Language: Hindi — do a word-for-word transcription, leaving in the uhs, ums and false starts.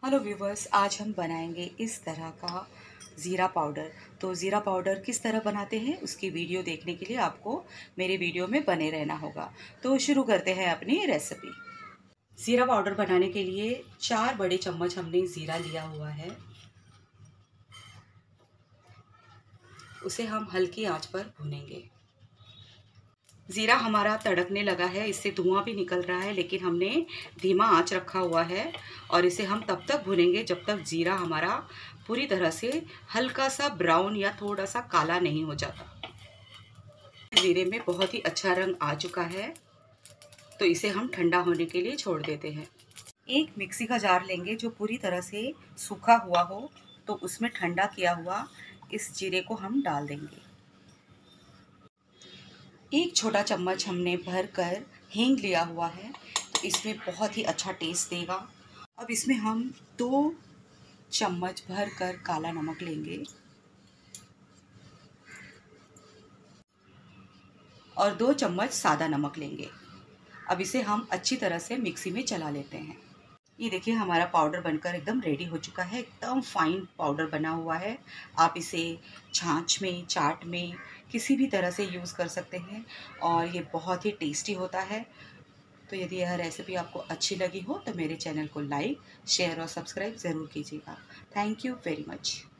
हेलो व्यूवर्स, आज हम बनाएंगे इस तरह का ज़ीरा पाउडर। तो ज़ीरा पाउडर किस तरह बनाते हैं उसकी वीडियो देखने के लिए आपको मेरे वीडियो में बने रहना होगा। तो शुरू करते हैं अपनी रेसिपी। ज़ीरा पाउडर बनाने के लिए चार बड़े चम्मच हमने ज़ीरा लिया हुआ है। उसे हम हल्की आंच पर भूनेंगे। ज़ीरा हमारा तड़कने लगा है, इससे धुआं भी निकल रहा है, लेकिन हमने धीमा आंच रखा हुआ है और इसे हम तब तक भूनेंगे जब तक ज़ीरा हमारा पूरी तरह से हल्का सा ब्राउन या थोड़ा सा काला नहीं हो जाता। ज़ीरे में बहुत ही अच्छा रंग आ चुका है, तो इसे हम ठंडा होने के लिए छोड़ देते हैं। एक मिक्सी का जार लेंगे जो पूरी तरह से सूखा हुआ हो, तो उसमें ठंडा किया हुआ इस जीरे को हम डाल देंगे। एक छोटा चम्मच हमने भर कर हींग लिया हुआ है, तो इसमें बहुत ही अच्छा टेस्ट देगा। अब इसमें हम दो चम्मच भर कर काला नमक लेंगे और दो चम्मच सादा नमक लेंगे। अब इसे हम अच्छी तरह से मिक्सी में चला लेते हैं। ये देखिए, हमारा पाउडर बनकर एकदम रेडी हो चुका है। एकदम फाइन पाउडर बना हुआ है। आप इसे छाछ में, चाट में, किसी भी तरह से यूज़ कर सकते हैं और ये बहुत ही टेस्टी होता है। तो यदि यह रेसिपी आपको अच्छी लगी हो तो मेरे चैनल को लाइक, शेयर और सब्सक्राइब ज़रूर कीजिएगा। Thank you very much.